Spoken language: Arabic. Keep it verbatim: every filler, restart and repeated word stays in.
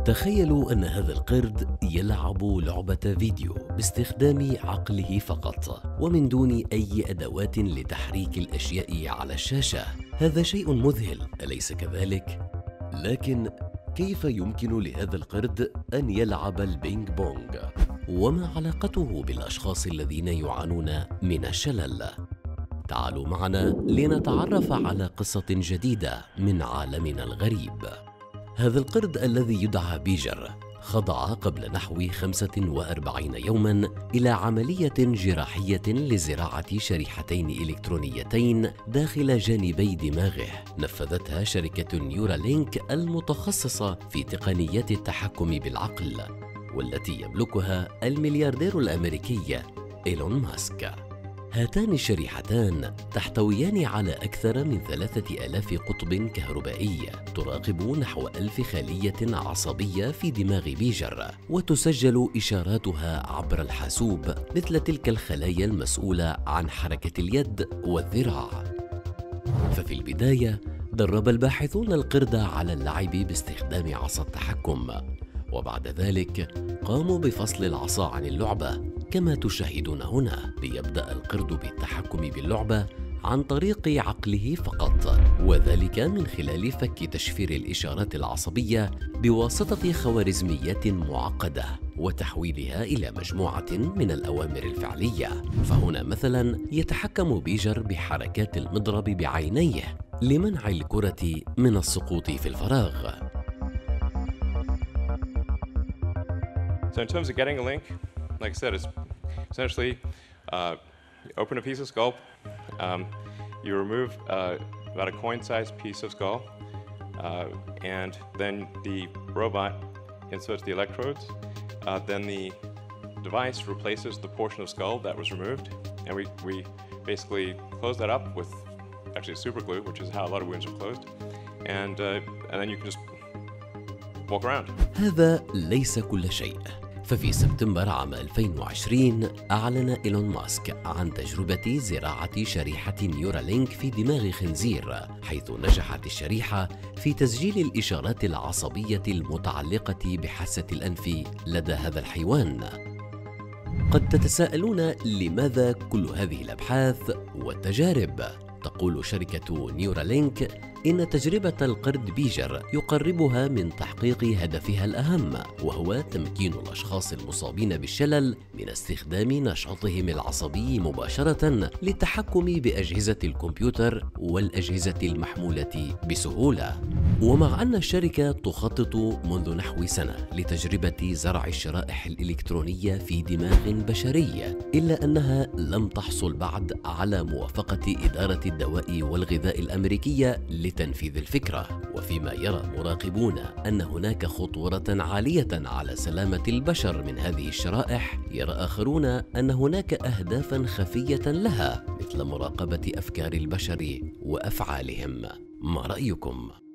تخيلوا أن هذا القرد يلعب لعبة فيديو باستخدام عقله فقط ومن دون أي أدوات لتحريك الأشياء على الشاشة. هذا شيء مذهل، أليس كذلك؟ لكن كيف يمكن لهذا القرد أن يلعب البينغ بونغ؟ وما علاقته بالأشخاص الذين يعانون من الشلل؟ تعالوا معنا لنتعرف على قصة جديدة من عالمنا الغريب. هذا القرد الذي يدعى بيجر خضع قبل نحو خمسة وأربعين يوماً إلى عملية جراحية لزراعة شريحتين إلكترونيتين داخل جانبي دماغه، نفذتها شركة نيورالينك المتخصصة في تقنيات التحكم بالعقل، والتي يملكها الملياردير الأمريكي إيلون ماسك. هاتان الشريحتان تحتويان على أكثر من ثلاثة آلاف قطب كهربائي تراقب نحو ألف خلية عصبية في دماغ بيجر، وتسجل إشاراتها عبر الحاسوب مثل تلك الخلايا المسؤولة عن حركة اليد والذراع. ففي البداية درب الباحثون القرد على اللعب باستخدام عصا التحكم، وبعد ذلك قاموا بفصل العصا عن اللعبة كما تشاهدون هنا، ليبدأ القرد بالتحكم باللعبة عن طريق عقله فقط، وذلك من خلال فك تشفير الإشارات العصبية بواسطة خوارزميات معقدة وتحويلها إلى مجموعة من الأوامر الفعلية. فهنا مثلا يتحكم بيجر بحركات المضرب بعينيه لمنع الكرة من السقوط في الفراغ. So in terms of getting a link, like I said, it's essentially uh, you open a piece of skull, um, you remove uh, about a coin-sized piece of skull, uh, and then the robot inserts the electrodes. Uh, then the device replaces the portion of skull that was removed, and we, we basically close that up with actually super glue, which is how a lot of wounds are closed, and, uh, and then you can just walk around. هذا ليس كل شيء. ففي سبتمبر عام ألفين وعشرين أعلن إيلون ماسك عن تجربة زراعة شريحة نيورالينك في دماغ خنزير، حيث نجحت الشريحة في تسجيل الإشارات العصبية المتعلقة بحاسة الأنف لدى هذا الحيوان. قد تتساءلون لماذا كل هذه الأبحاث والتجارب؟ تقول شركة نيورالينك إن تجربة القرد بيجر يقربها من تحقيق هدفها الأهم، وهو تمكين الأشخاص المصابين بالشلل من استخدام نشاطهم العصبي مباشرة للتحكم بأجهزة الكمبيوتر والأجهزة المحمولة بسهولة. ومع أن الشركة تخطط منذ نحو سنة لتجربة زرع الشرائح الإلكترونية في دماغ بشري، إلا أنها لم تحصل بعد على موافقة إدارة الدواء والغذاء الأمريكية لتنفيذ الفكرة. وفيما يرى مراقبون أن هناك خطورة عالية على سلامة البشر من هذه الشرائح، يرى آخرون أن هناك أهدافا خفية لها مثل مراقبة أفكار البشر وأفعالهم. ما رأيكم؟